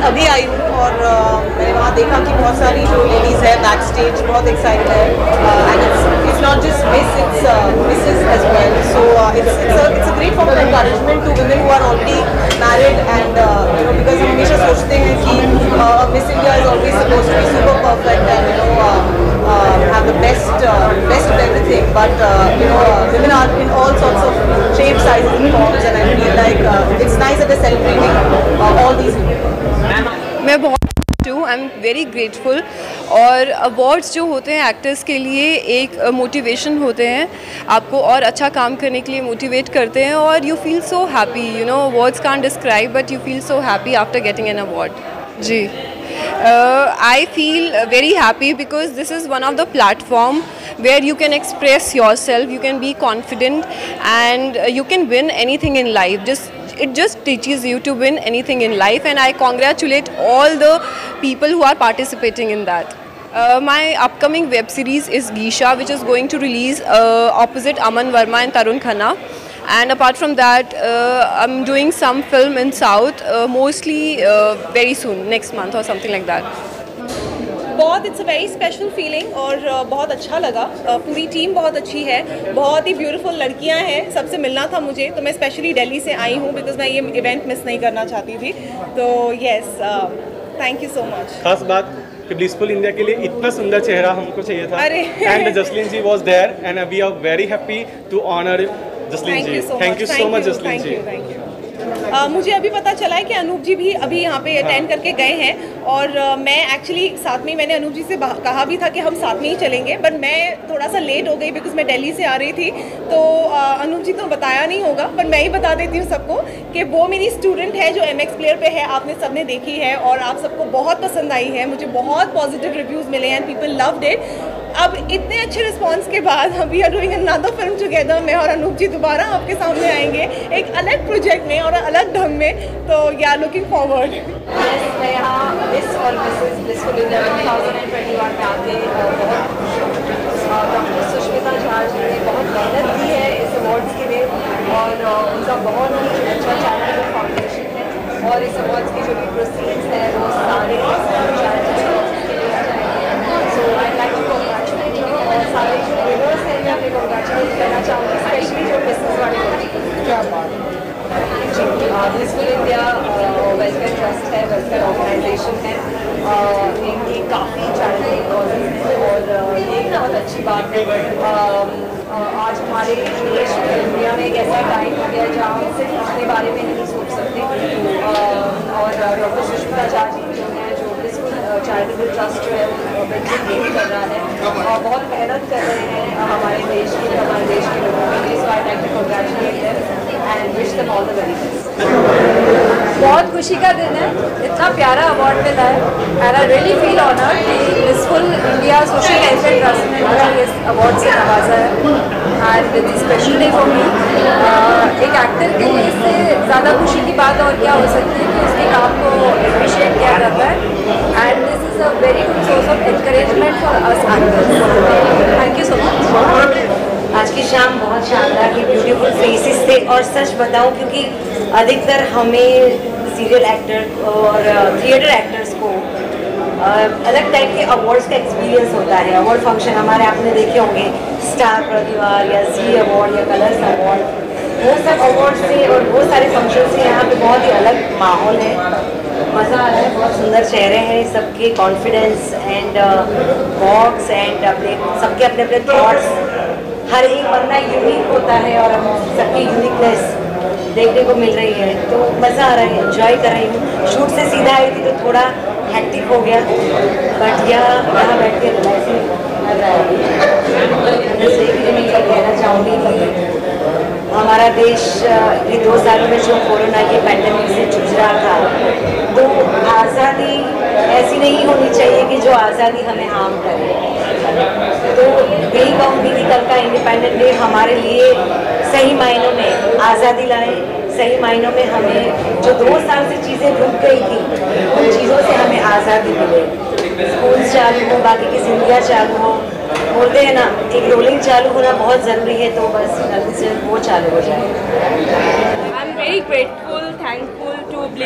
अभी आई हूँ और मैंने वहाँ देखा कि बहुत सारी जो लेडीज़ है बैक स्टेज बहुत एक्साइटेड है and it's not just Miss, it's Mrs. as well. So it's a great form of encouragement to women who are already married and because हम हमेशा सोचते हैं कि Miss India is always supposed to be super perfect and have the best of everything. But women are in all sorts of shapes, sizes, and forms, and I feel like it's nice that they're celebrating all these women. मैं बहुत I am very grateful. और awards जो होते हैं actors के लिए एक motivation होते हैं, आपको और अच्छा काम करने के लिए मोटिवेट करते हैं और you feel so happy, words can't describe but you feel so happy after getting an award. जी, I feel very happy because this is one of the platform where you can express yourself, you can be confident and you can win anything in life. It just teaches you to win anything in life and I congratulate all the people who are participating in that. My upcoming web series is Geisha, which is going to release opposite Aman Verma and Tarun Khanna. And apart from that, I'm doing some film in South, mostly very soon, next month or something like that. बहुत it's a very special feeling और बहुत अच्छा लगा। पूरी team बहुत अच्छी है, बहुत ही ब्यूटीफुल लड़कियां हैं, सबसे मिलना था मुझे तो मैं स्पेशली दिल्ली से आई हूँ बिकॉज मैं ये इवेंट मिस नहीं करना चाहती थी। तो yes, thank you so much. खास बात कि ब्लिसफुल इंडिया के लिए इतना सुंदर चेहरा हमको चाहिए था and Jasleen ji was there and we are very happy to honour Jasleen ji. Thank you so much Jasleen ji. Thank you. मुझे अभी पता चला है कि अनूप जी भी अभी यहाँ पे अटेंड करके गए हैं और मैं एक्चुअली साथ में मैंने अनूप जी से कहा भी था कि हम साथ में ही चलेंगे बट मैं थोड़ा सा लेट हो गई बिकॉज मैं दिल्ली से आ रही थी। तो अनूप जी तो बताया नहीं होगा पर मैं ही बता देती हूँ सबको कि वो मेरी स्टूडेंट है जो MX प्लेयर पे है, आपने सबने देखी है और आप सबको बहुत पसंद आई है, मुझे बहुत पॉजिटिव रिव्यूज़ मिले हैं एंड पीपल लव्ड इट। अब इतने अच्छे रिस्पांस के बाद we are doing another film together, मैं और अनूप जी दोबारा आपके सामने आएंगे एक अलग प्रोजेक्ट में और अलग ढंग में, तो या लुकिंग फॉरवर्ड। मैं यहाँ मिस और मिसेस ब्लिसफुल इंडिया 2021 में आके बहुत खुश हूँ। डॉक्टर सुष्मिता झा जी ने बहुत मेहनत की है इस अवार्ड्स के लिए और उनका बहुत ही अच्छा चैरिटेबल फाउंडेशन है और इस अवार्ड्स के जो भी प्रोसीड्स हैं वो सारे चैरिटेबल कॉजेस के लिए जाएंगे। So I like to congratulate और सारे जो विनर्स हैं मैं अपने कॉन्ग्रेचुलेट करना चाहूँगी, स्पेशली जो मिसेस वाले ब्लिसफुल इंडिया वेलफेयर ट्रस्ट है, वेलफेयर ऑर्गेनाइजेशन है, इनकी काफ़ी चैरिटेबल कॉजेज हैं और ये एक बहुत अच्छी बात है। आज हमारे देश में दुनिया में एक ऐसा टाइम हो गया जहाँ हम सिर्फ अपने बारे में नहीं सोच सकते और डॉक्टर सुष्मिता झा जी जो हैं जो ब्लिसफुल चैरिटेबल ट्रस्ट जो है वो बिल्कुल यही कर रहा है और बहुत मेहनत कर रहे हैं हमारे देश के लोगों के लिए। So I like to congratulate them and wish them all the very best. बहुत खुशी का दिन है, इतना प्यारा अवार्ड मिला है and I really feel honoured कि blissful India social welfare trust ने मुझे इस अवार्ड से नवाजा है and it's special day for me. एक एक्टर के लिए इससे ज़्यादा खुशी की बात और क्या हो सकती है कि उसके काम को अप्रिशिएट किया जाता है and this is a very good source of encouragement for us actors. Thank you so much. आज की शाम बहुत शानदार थी, ब्यूटीफुल फेसेस थे और सच बताऊं क्योंकि अधिकतर हमें सीरियल एक्टर और थिएटर एक्टर्स को अलग टाइप के अवार्ड्स का एक्सपीरियंस होता है। अवार्ड फंक्शन हमारे आपने देखे होंगे, स्टार परिवार या जी अवार्ड या कलर्स अवार्ड, वो सब अवार्ड से और वो सारे फंक्शन से यहाँ पे बहुत ही अलग माहौल है, मज़ा आ रहा है, बहुत सुंदर चेहरे हैं सबके, कॉन्फिडेंस एंड वॉक्स एंड अपने सबके अपने अपने थॉट्स, हर एक बंदा यूनिक होता है और सबकी यूनिकनेस देखने को मिल रही है तो मज़ा आ रहा है, एंजॉय कर रही हूँ। शूट से सीधा आई थी तो थोड़ा हैक्टिक हो गया बट यहाँ बैठ के रिलैक्सिंग कर रहा है। मैं कहना चाहूँगी हमारा देश ये 2 सालों में जो कोरोना के पैंडेमिक से जूझ रहा था तो आज़ादी ऐसी नहीं होनी चाहिए कि जो आज़ादी हमें हार्म करे। तो यही कहूँगी कि कल का इंडिपेंडेंट डे हमारे लिए सही मायनों में आज़ादी लाए, सही मायनों में हमें जो 2 साल से चीज़ें रुक गई थी उन चीज़ों से हमें आज़ादी मिले, स्कूल चालू हो, बाकी की जिंदगियाँ चालू हो, बोलते हैं ना एक रोलिंग चालू होना बहुत ज़रूरी है तो बस जल्दी से वो चालू हो जाए। I am very grateful, thankful to bliss India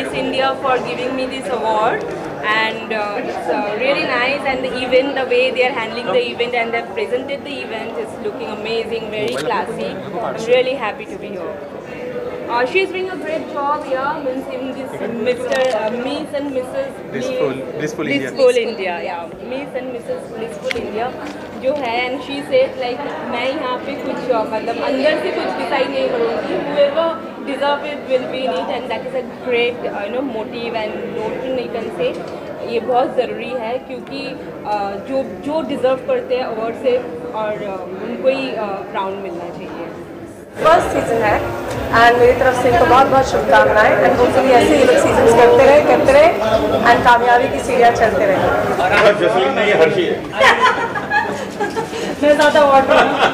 for giving me this award, and it's really nice, and the event, the way they are handling the event and they have presented the event is looking amazing, very classy. I'm really happy to be here. She's doing a great job here, means in this Miss and Mrs. Blissful India, yeah, Miss and Mrs. Blissful India जो है, and she said like मैं यहाँ पे कुछ मतलब अंदर से कुछ डिसाइड नहीं करूँगी, whoever deserve it will be in it, and that is a great motive and notion you can say. ये बहुत ज़रूरी है क्योंकि जो डिज़र्व करते हैं अवार्ड से और उनको ही क्राउन मिलना चाहिए। फर्स्ट सीजन है एंड मेरी तरफ से इनको बहुत बहुत शुभकामनाएं, एंड होपफुली ऐसे ही लोग सीजन करते रहे एंड कामयाबी की सीढ़ियाँ चलते रहे। जसलीन नहीं, हर्षी है। मैं ज़्यादा अवार्ड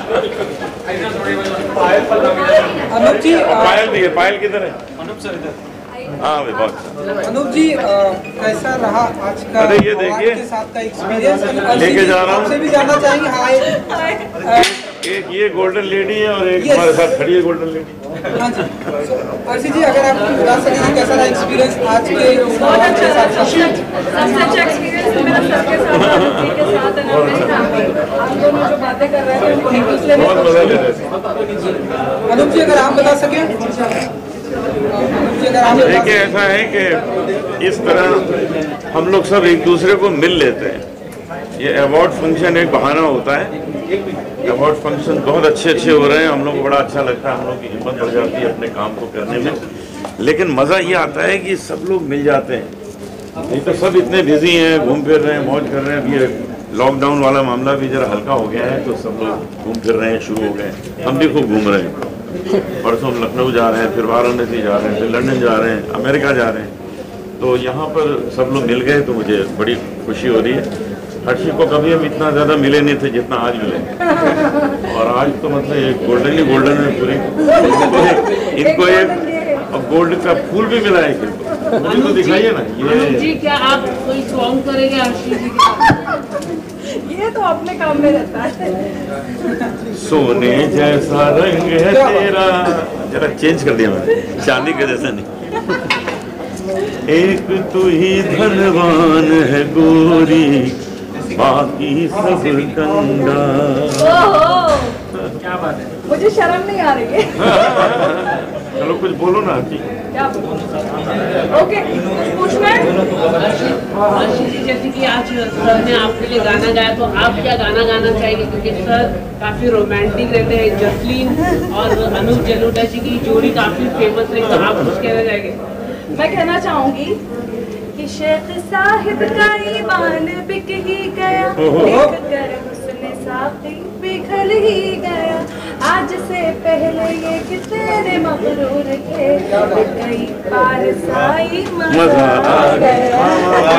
अनूप जी, पायल भी है, पायल किधर है? अनूप सर इधर। हाँ भाई बहुत। अनूप जी कैसा रहा आज का अरे ये देखिए के साथ का एक्सपीरियंस? लेके जा रहा हूँ, आपसे भी जानना चाहेंगे। हाय, एक ये गोल्डन लेडी है और एक हमारे साथ खड़ी है गोल्डन लेडी। हाँ जी, अर्शी जी अगर आप बता सकें कैसा रहा एक्सपीरियंस आज के? बहुत अच्छा, सबसे अच्छा एक्सपीरियंस मेरा सबके साथ, अनूप के साथ, हम दोनों जो बातें कर रहे थे उनको एक दूसरे में बहुत मजा ले रहे थे। अनूप जी अगर आप बता सकें। देखिए ऐसा है कि इस तरह हम लोग सब एक दूसरे को मिल लेते हैं। ये अवार्ड फंक्शन एक बहाना होता है। अवार्ड फंक्शन बहुत अच्छे हो रहे हैं, हम लोग को बड़ा अच्छा लगता है, हम लोग की हिम्मत बढ़ जाती है अपने काम को करने में। लेकिन मज़ा ये आता है कि सब लोग मिल जाते हैं। नहीं तो सब इतने बिजी हैं, घूम फिर रहे हैं, मौज कर रहे हैं। अब ये लॉकडाउन वाला मामला भी जरा हल्का हो गया है तो सब लोग घूम फिर रहे हैं, शुरू हो गए। हम भी खूब घूम रहे हैं। परसों हम लखनऊ जा रहे हैं, फिर वाराणसी जा रहे हैं, फिर लंदन जा रहे हैं, अमेरिका जा रहे हैं। तो यहाँ पर सब लोग मिल गए तो मुझे बड़ी खुशी हो रही है। हर्षी को कभी हम इतना ज़्यादा मिले नहीं थे जितना आज मिले, और आज तो मतलब एक गोल्डन ही गोल्डन है पूरी। इनको एक अब गोल्ड का फूल भी मिला है, इनको मुझे तो दिखाइए ना। ये जी क्या आप कोई सॉन्ग करेंगे हर्षी जी के साथ? ये तो अपने काम में रहता है। सोने जैसा रंग है तेरा, जरा चेंज कर दिया मैंने, चांदी के जैसा नहीं। एक तू ही धनवान है गोरी, बाकी सब गंगा। क्या बात है, मुझे शर्म नहीं आ रही है। चलो कुछ बोलो ना जी। क्या ओके, पूछना है? हर्षी जी जैसे कि आज सर ने आपके लिए गाना गाया, तो आप क्या गाना गाना चाहेंगे? क्योंकि सर काफी रोमांटिक रहते हैं, जसलीन और अनूप जलोटा जी की जोड़ी काफी फेमस है, तो आप कुछ कहना चाहेंगे? मैं कहना चाहूंगी कि शेख साहिब का ईमान बिक ही गया, देख कर हुस्न साक़ी पिघल ही गया। आज से पहले ये कि तेरे मगरूर थे, कई बार साई मजा आ गया।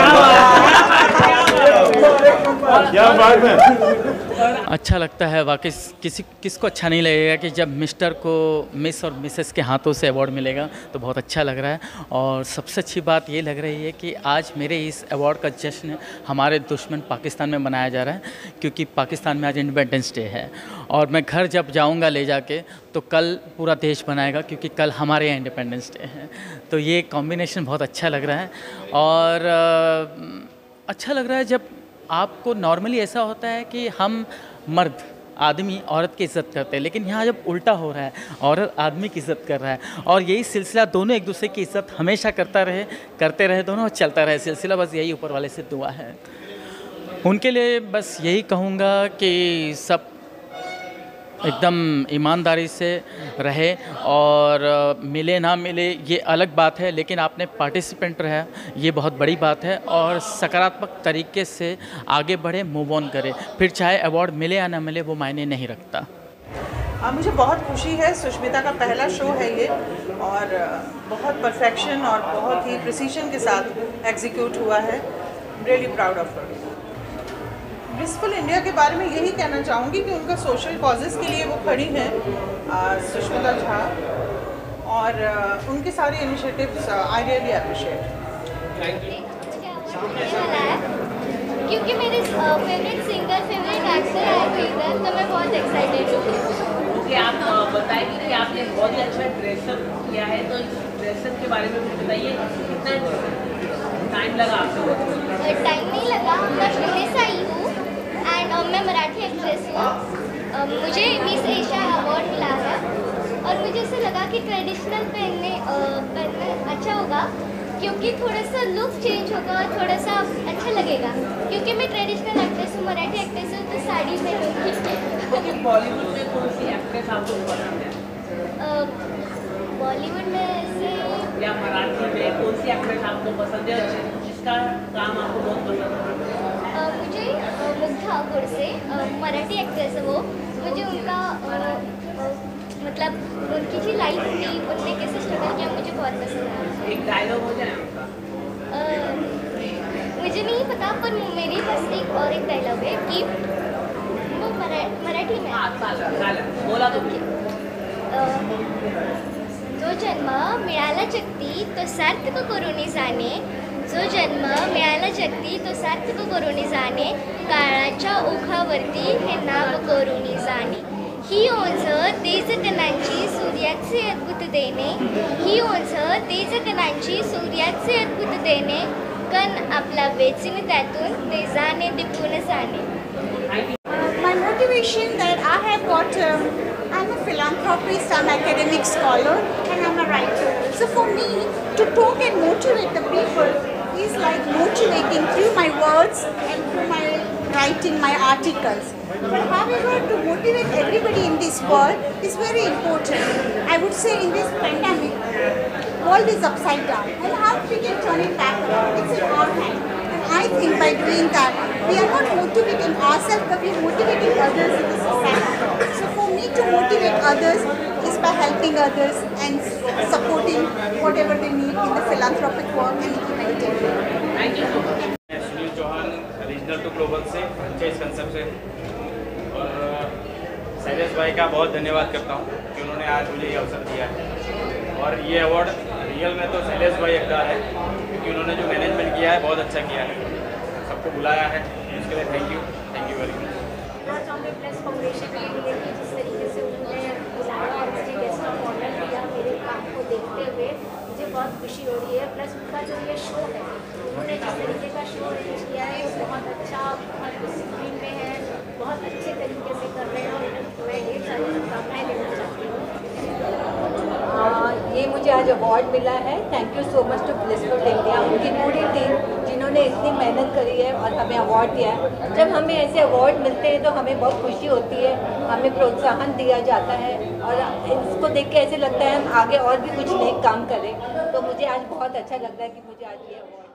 क्या बात है। अच्छा लगता है वाकई। किसको अच्छा नहीं लगेगा कि जब मिस्टर को मिस और मिसेस के हाथों से अवार्ड मिलेगा, तो बहुत अच्छा लग रहा है। और सबसे अच्छी बात ये लग रही है कि आज मेरे इस अवार्ड का जश्न हमारे दुश्मन पाकिस्तान में मनाया जा रहा है, क्योंकि पाकिस्तान में आज इंडिपेंडेंस डे है। और मैं घर जब जाऊंगा ले जाके, तो कल पूरा देश बनाएगा, क्योंकि कल हमारे यहाँ इंडिपेंडेंस डे है। तो ये कॉम्बिनेशन बहुत अच्छा लग रहा है। और अच्छा लग रहा है जब आपको नॉर्मली ऐसा होता है कि हम मर्द आदमी औरत की इज़्ज़त करते हैं, लेकिन यहाँ जब उल्टा हो रहा है, औरत आदमी की इज़्ज़त कर रहा है। और यही सिलसिला दोनों एक दूसरे की इज़्ज़त हमेशा करते रहे दोनों, चलता रहे सिलसिला। बस यही ऊपर वाले से दुआ है। उनके लिए बस यही कहूँगा कि सब एकदम ईमानदारी से रहे, और मिले ना मिले ये अलग बात है, लेकिन आपने पार्टिसिपेंट रहा, ये बहुत बड़ी बात है। और सकारात्मक तरीके से आगे बढ़े, मूव ऑन करें, फिर चाहे अवार्ड मिले या ना मिले वो मायने नहीं रखता। मुझे बहुत खुशी है, सुष्मिता का पहला शो है ये, और बहुत परफेक्शन और बहुत ही प्रिसीजन के साथ एग्जीक्यूट हुआ है। Really proud of her. Blissful India के बारे में यही कहना चाहूँगी कि उनका सोशल कॉजेज़ के लिए वो खड़ी हैं, सुष्मिता झा, और उनके सारे इनिशिएटिव्स आई रियली अप्रिशिएट। क्योंकि मेरे फेवरेट सिंगर, फेवरेट एक्टर है कोई इधर, तो मैं बहुत एक्साइटेड हूँ। ओके, आप बताएंगे कि आपने बहुत ही अच्छा ड्रेसअप किया है, तो इस ड्रेसअप के बारे में बताइए, कितना लगा आपको? टाइम नहीं लगा, मैं पुणे से आई हूँ एंड मैं मराठी एक्ट्रेस हूँ। मुझे मिस एशिया अवार्ड मिला है और मुझे ऐसा लगा कि ट्रेडिशनल पहनना अच्छा होगा क्योंकि थोड़ा सा लुक चेंज होगा और थोड़ा सा अच्छा लगेगा क्योंकि मैं ट्रेडिशनल एक्ट्रेस हूँ, मराठी एक्ट्रेस हूँ तो साड़ी पहनूँगी। बॉलीवुड में कौन सी एक्ट्रेस आपको पसंद है? बॉलीवुड में से या मराठी में कौन सी एक्ट्रेस आपको पसंद है जिसका काम आपको बहुत पसंद है? मुझे मुग्धा गुरसे मराठी एक्ट्रेस है वो, मुझे उनका मतलब उनकी जो लाइफ थी उनने कैसे स्ट्रगल किया मुझे बहुत पसंद है। एक डायलॉग हो जाए मुझे नहीं पता पर मेरे पास एक डायलॉग है कि वो मराठी में बोला तो जो जन्म मिळाला जगती तो सार्थक करून जाणे, जो जन्म मिळाला जगती तो सार्थक करून जाणे, काळाच्या ओघावरती हे नाव करून जाणे, ही ओंझ तेजकणांची सूर्याचे अद्भुत देणे, ही ओंझ तेजकणांची सूर्याचे अद्भुत देणे, कण आपला वेचून त्यातून तेजाने दिपून जाणे. My motivation that I have got, I'm a philanthropist, I'm an academic scholar and I'm a writer. So for me to talk and motivate the people is like motivating through my words and through my writing my articles. But however, to motivate everybody in this world is very important. I would say in this pandemic, world is upside down and how we can turn it back around, it's in our hand. I think by doing that, we are not motivating ourselves, but we are motivating others in the society. So for me to motivate others is by helping others and supporting whatever they need in the philanthropic work and humanitarian. Thank you so much. Sunil Chauhan regional to global से franchise concept से, और शैलेश भाई का बहुत धन्यवाद करता हूँ कि उन्होंने आज मुझे ये अवसर दिया है। और ये अवार्ड रियल में तो शैलेश भाई हकदार है क्योंकि उन्होंने जो मैनेजमेंट किया है बहुत अच्छा किया है, सबको बुलाया है, इसके लिए thank you very much. Plus foundation के लिए कि जिस तरीके से उन्होंने बुलाया और मुझे गेस्ट ऑफ ऑनर दिया मेरे काम को देखते हुए मुझे बहुत खुशी हो रही है। प्लस उनका जो ये शो है उन्होंने जिस तरीके का शो अरेंज किया है वो बहुत अच्छा, बहुत डिसिप्लिन में है, बहुत अच्छे तरीके से कर रहे हैं और मैं ढेर सारी शुभकामनाएँ देना चाहती हूँ। ये मुझे आज अवार्ड मिला है, thank you so much to blissful India, उनकी पूरी टीम जिन्होंने इतनी मेहनत करी है और हमें अवार्ड दिया है। जब हमें ऐसे अवार्ड मिलते हैं तो हमें बहुत खुशी होती है, हमें प्रोत्साहन दिया जाता है और इसको देख के ऐसे लगता है हम आगे और भी कुछ नए काम करें। तो मुझे आज बहुत अच्छा लग रहा है कि मुझे आज ये अवार्ड